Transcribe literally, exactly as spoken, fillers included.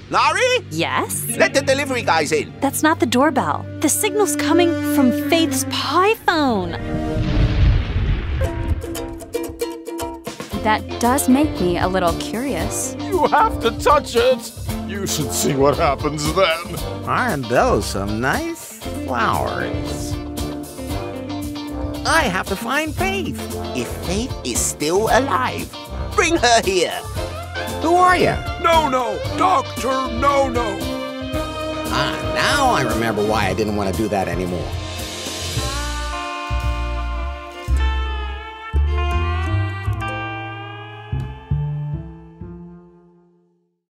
Laurie? Yes? Let the delivery guys in. That's not the doorbell. The signal's coming from Faith's Pi phone. That does make me a little curious. You have to touch it. You should see what happens then. Aren't those some nice flowers? I have to find Faith. If Faith is still alive, bring her here. Who are you? No, no, Doctor No, no. Ah, now I remember why I didn't want to do that anymore.